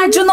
Rádio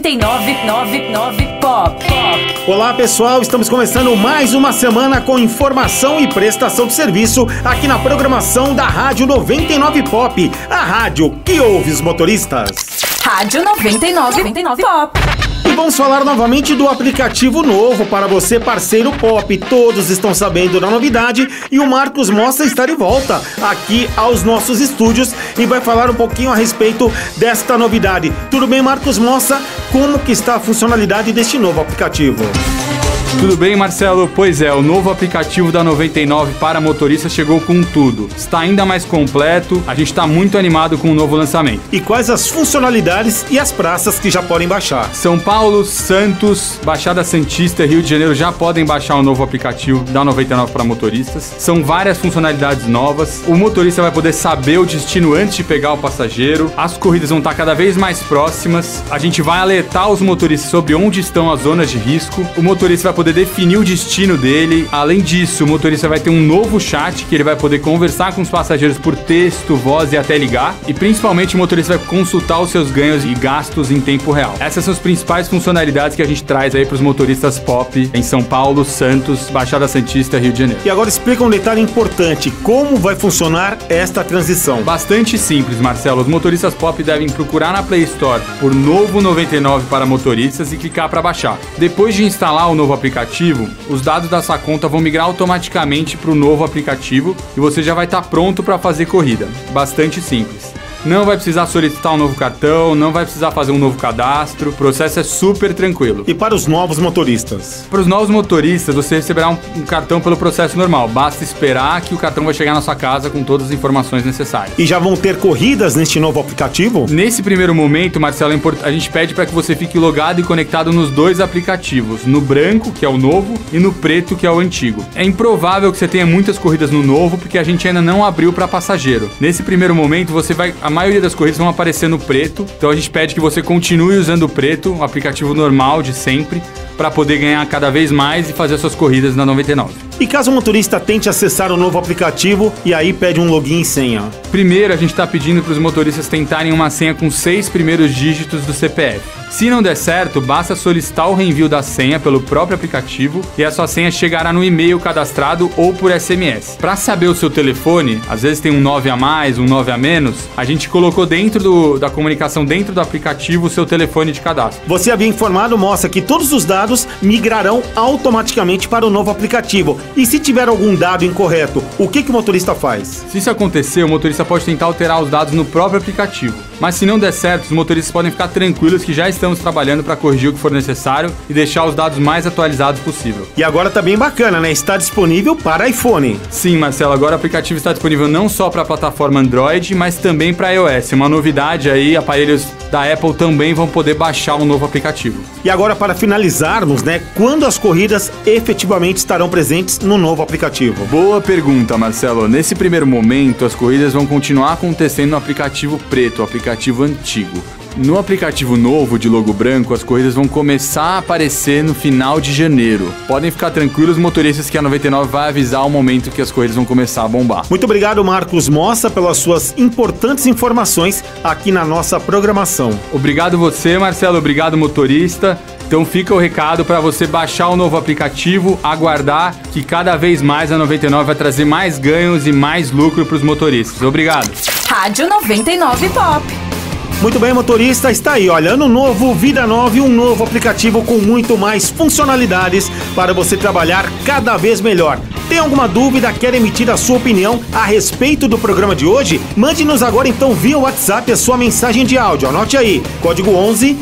99.9 Pop. Olá pessoal, estamos começando mais uma semana com informação e prestação de serviço aqui na programação da Rádio 99 Pop, a rádio que ouve os motoristas. Rádio 99 Pop. E vamos falar novamente do aplicativo novo para você, parceiro Pop. Todos estão sabendo da novidade e o Marcos Mossa está de volta aqui aos nossos estúdios e vai falar um pouquinho a respeito desta novidade. Tudo bem, Marcos Mossa? Como que está a funcionalidade deste novo aplicativo? Tudo bem, Marcelo? Pois é, o novo aplicativo da 99 para motoristas chegou com tudo. Está ainda mais completo, a gente está muito animado com o novo lançamento. E quais as funcionalidades e as praças que já podem baixar? São Paulo, Santos, Baixada Santista e Rio de Janeiro já podem baixar o novo aplicativo da 99 para motoristas. São várias funcionalidades novas. O motorista vai poder saber o destino antes de pegar o passageiro. As corridas vão estar cada vez mais próximas. A gente vai alertar os motoristas sobre onde estão as zonas de risco. O motorista vai poder definir o destino dele. Além disso, o motorista vai ter um novo chat que ele vai poder conversar com os passageiros por texto, voz e até ligar. E principalmente o motorista vai consultar os seus ganhos e gastos em tempo real. Essas são as principais funcionalidades que a gente traz aí para os motoristas Pop em São Paulo, Santos, Baixada Santista e Rio de Janeiro. E agora explica um detalhe importante: como vai funcionar esta transição? Bastante simples, Marcelo. Os motoristas Pop devem procurar na Play Store por Novo 99 para motoristas e clicar para baixar. Depois de instalar o novo aplicativo, os dados da sua conta vão migrar automaticamente para o novo aplicativo e você já vai estar pronto para fazer corrida. Bastante simples. Não vai precisar solicitar um novo cartão, não vai precisar fazer um novo cadastro, o processo é super tranquilo. E para os novos motoristas? Para os novos motoristas, você receberá um cartão pelo processo normal. Basta esperar que o cartão vai chegar na sua casa com todas as informações necessárias. E já vão ter corridas neste novo aplicativo? Nesse primeiro momento, Marcelo, a gente pede para que você fique logado e conectado nos dois aplicativos, no branco, que é o novo, e no preto, que é o antigo. É improvável que você tenha muitas corridas no novo, porque a gente ainda não abriu para passageiro. Nesse primeiro momento, a maioria das corridas vão aparecer no preto, então a gente pede que você continue usando o preto, o aplicativo normal de sempre, para poder ganhar cada vez mais e fazer suas corridas na 99. E caso o motorista tente acessar o novo aplicativo e aí pede um login e senha? Primeiro, a gente está pedindo para os motoristas tentarem uma senha com 6 primeiros dígitos do CPF. Se não der certo, basta solicitar o reenvio da senha pelo próprio aplicativo e a sua senha chegará no e-mail cadastrado ou por SMS. Para saber o seu telefone, às vezes tem um 9 a mais, um 9 a menos, a gente colocou dentro da comunicação dentro do aplicativo o seu telefone de cadastro. Você havia informado, Moça, que todos os dados migrarão automaticamente para o novo aplicativo. E se tiver algum dado incorreto, o que o motorista faz? Se isso acontecer, o motorista pode tentar alterar os dados no próprio aplicativo. Mas se não der certo, os motoristas podem ficar tranquilos que já estamos trabalhando para corrigir o que for necessário e deixar os dados mais atualizados possível. E agora tá bem bacana, né? Está disponível para iPhone. Sim, Marcelo, agora o aplicativo está disponível não só para a plataforma Android, mas também para iOS. Uma novidade aí, aparelhos da Apple também vão poder baixar o novo aplicativo. E agora, para finalizarmos, né? Quando as corridas efetivamente estarão presentes no novo aplicativo? Boa pergunta, Marcelo. Nesse primeiro momento, as corridas vão continuar acontecendo no aplicativo preto, o aplicativo antigo. No aplicativo novo de logo branco, as corridas vão começar a aparecer no final de janeiro. Podem ficar tranquilos, motoristas, que a 99 vai avisar o momento que as corridas vão começar a bombar. Muito obrigado, Marcos Mossa, pelas suas importantes informações aqui na nossa programação. Obrigado você, Marcelo. Obrigado, motorista. Então fica o recado para você baixar o novo aplicativo, aguardar que cada vez mais a 99 vai trazer mais ganhos e mais lucro para os motoristas. Obrigado. Rádio 99 Pop. Muito bem, motorista, está aí, olha, ano novo, vida nova e um novo aplicativo com muito mais funcionalidades para você trabalhar cada vez melhor. Tem alguma dúvida, quer emitir a sua opinião a respeito do programa de hoje? Mande-nos agora então via WhatsApp a sua mensagem de áudio. Anote aí, código 11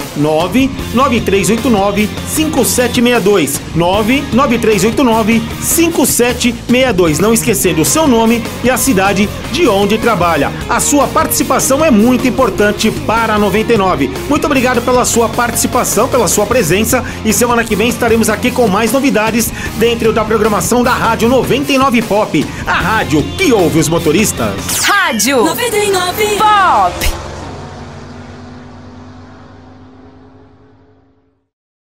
99389 5762 99389 5762. Não esquecendo o seu nome e a cidade de onde trabalha. A sua participação é muito importante para a 99. Muito obrigado pela sua participação, pela sua presença, e semana que vem estaremos aqui com mais novidades dentro da programação da Rádio 99 Pop, a rádio que ouve os motoristas. Rádio 99 Pop.